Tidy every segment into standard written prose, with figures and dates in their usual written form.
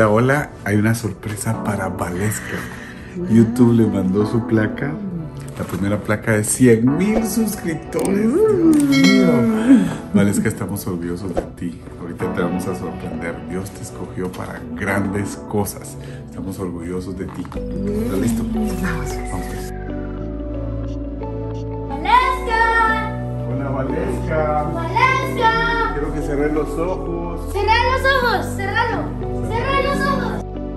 Hola, hola, hay una sorpresa para Valeska. YouTube le mandó su placa, la primera placa de 100,000 suscriptores. Dios mío. Valeska, estamos orgullosos de ti. Ahorita te vamos a sorprender. Dios te escogió para grandes cosas. Estamos orgullosos de ti. ¿Estás listo? Vamos. ¡Valeska! Hola, Valeska. ¡Valeska! Quiero que cerres los ojos. ¡Cerra los ojos! ¡Cerralo! ¡Cerra los ojos!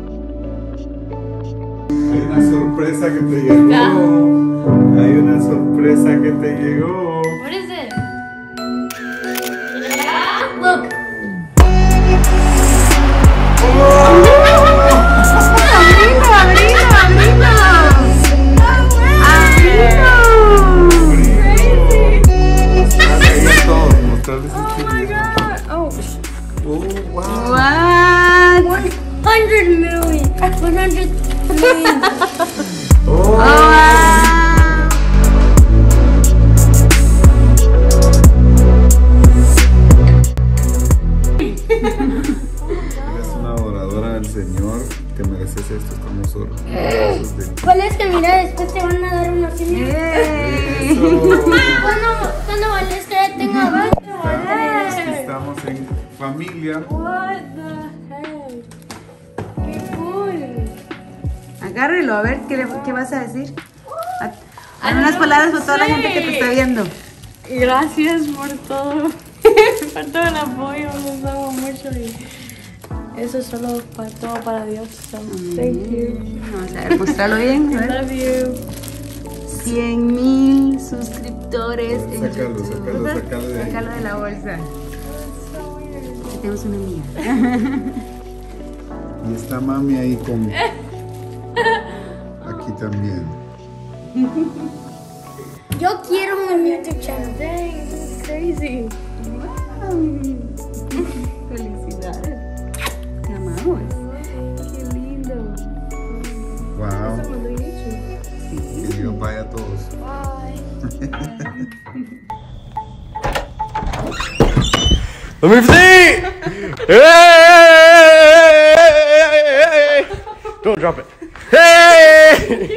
Hay una sorpresa que te llegó. Hay una sorpresa que te llegó. What is it? Look. Mostrarles un chile. Oh, Wow. What? 100 million. 100 million. Oh. Eres una adoradora del Señor. Te mereces esto. Estamos orgullosos de ti. Valeska, mira, después te van a dar una cena. Eso. Cuando Valeska ya tenga Estamos en familia. What the heck? ¡Qué cool! Agárrelo, a ver, ¿qué vas a decir? Haz unas palabras para toda la gente que te está viendo. Gracias por todo, por todo el apoyo, los amo mucho y eso es solo para todo para Dios. So, thank you. Vamos a ver, mostrarlo bien. I A ver. love you. 100,000 suscriptores en Sácalo, YouTube. sácalo de ahí. Sácalo de la bolsa. Aquí tenemos una amiga. Y está mami ahí con. Aquí también. Yo quiero un YouTube channel. Dang, this is crazy. Felicidades. Te amamos. Qué lindo. Wow. Someone doing YouTube. Que Dios vaya a todos. Bye. Let me see! Hey! Don't drop it. Hey!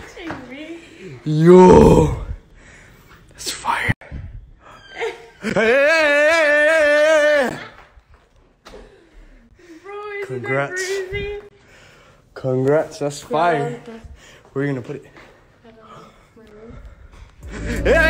Yo! That's fire. Hey! Bro, isn't Congrats. that crazy? Congrats, that's fire. Where are you gonna put it? Hey!